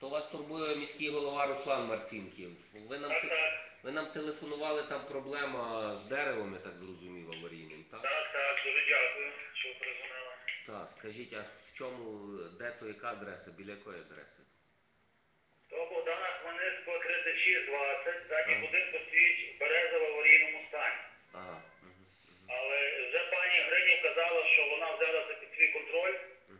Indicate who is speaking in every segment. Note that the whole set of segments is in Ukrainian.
Speaker 1: То вас турбує міський голова Руслан Марцінків. Ви нам телефонували, там проблема з деревом, я так зрозумів, аварійним, так?
Speaker 2: Так, дуже дякую, що ви перезвонили.
Speaker 1: Так, скажіть, а в чому, де то, яка адреса, біля якої адреси?
Speaker 2: То Богдана Хмельницького 3620, задній будинку стоїть береза в аварійному стані.
Speaker 1: Ага.
Speaker 2: Але вже пані Гринів казала, що вона взяла це під свій контроль.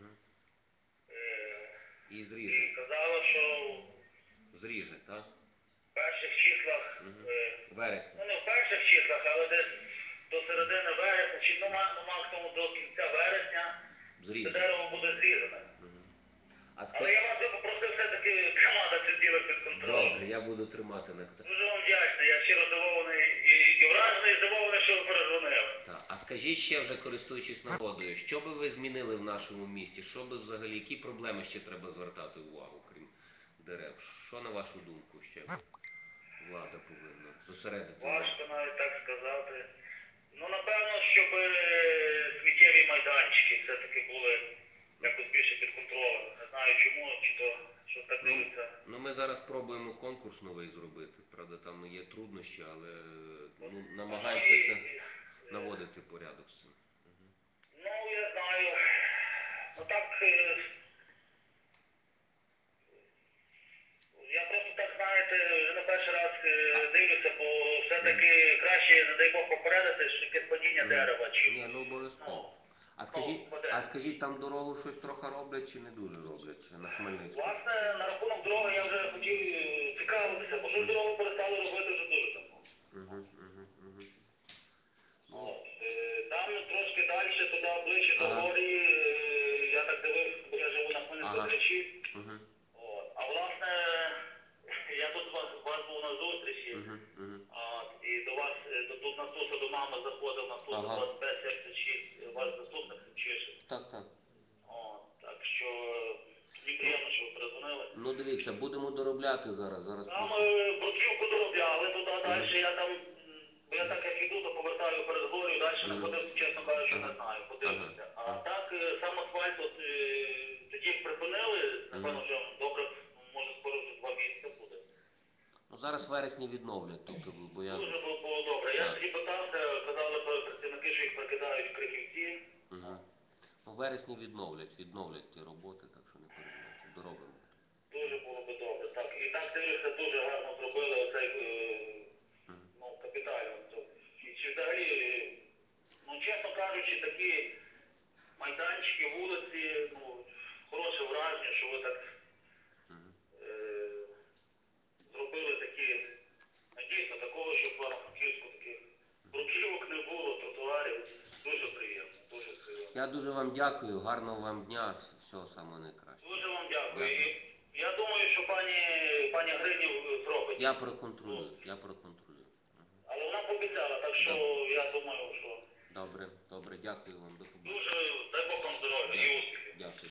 Speaker 1: І зріже.
Speaker 2: І казала, що
Speaker 1: Зріже, так?
Speaker 2: в перших числах,
Speaker 1: Вересня.
Speaker 2: ну не в перших числах, але десь до середини вересня, чи максимум до кінця вересня, це дерево буде зрізане. Але я вас би попросив все-таки тримати це діло під контролем.
Speaker 1: Добре, я буду тримати на контролі.
Speaker 2: Дуже вам вдячний, я щиро здивований і вражений, і здивований, що ви перезвонили.
Speaker 1: Так, а скажіть ще вже, користуючись нагодою, що би ви змінили в нашому місті? Що би взагалі, які проблеми ще треба звертати увагу, крім дерев? Що, на вашу думку, ще влада повинна зосередити?
Speaker 2: Важко навіть так сказати. Ну, напевно, щоб сміттєві майданчики все-таки були якось більше під контролем. Не знаю чому, чи то, що так дивиться.
Speaker 1: Ну, ми зараз пробуємо конкурс новий зробити. Правда, там є труднощі, але намагаємося це наводити порядок з цим.
Speaker 2: Ну, я знаю. Ну, так, я просто так, знаєте, вже на перший раз дивлюся, бо все-таки краще, не дай Бог, попередити, що якесь падіння дерева.
Speaker 1: Ні, ну обов'язково. А скажіть, там дорогу щось трохи роблять чи не дуже роблять на Хмельницькому?
Speaker 2: Власне, на рахунок дороги я вже хотів цікавитися, бо що дорогу перестали робити вже дуже давно. Там трошки далі, туди ближче до Горії, я так дивився, бо я живу на Хмельницькому 36. А власне, я тут у вас був на зустрічі, і до вас, тут на Суса до мами заходив, на Суса 2576, ваш заступник Семчишин.
Speaker 1: Так.
Speaker 2: Так що, мені приємно, що ви перезвонили.
Speaker 1: Ну дивіться, будемо доробляти зараз.
Speaker 2: Там бруківку доробляли, туди далі, я так як іду, то повертаю перед горою, далі не ходив, чесно кажучи, не знаю, подивлюся. А так, сам асфальт, тоді як припинили, напевно, вже добре, може скоро вже 2 місяці буде.
Speaker 1: Ну зараз вересні відновлять, бо я...
Speaker 2: Дуже було добре. Я тоді питався, казали працівники, що їх прикидають в Криківці.
Speaker 1: Ну вересні відновлять ті роботи, так що не переживайте, доробимо.
Speaker 2: Дуже було би добре, так. І так дивишся, дуже гарно зробили оцей, капітально. Чи взагалі, чесно кажучи, такі майданчики, вулиці, хороше враження, що ви так зробили такі, дійсно, такого, щоб в Франківську таких бруківок не було, тротуарів. Дуже приємно, дуже приємно.
Speaker 1: Я дуже вам дякую, гарного вам дня, всього самого найкращого.
Speaker 2: Дуже вам дякую. І я думаю, що пані Гринів зробить.
Speaker 1: Я проконтролюю.
Speaker 2: Але вона пообіцяла, так що я думаю, що...
Speaker 1: Добре, дякую вам, до побачення.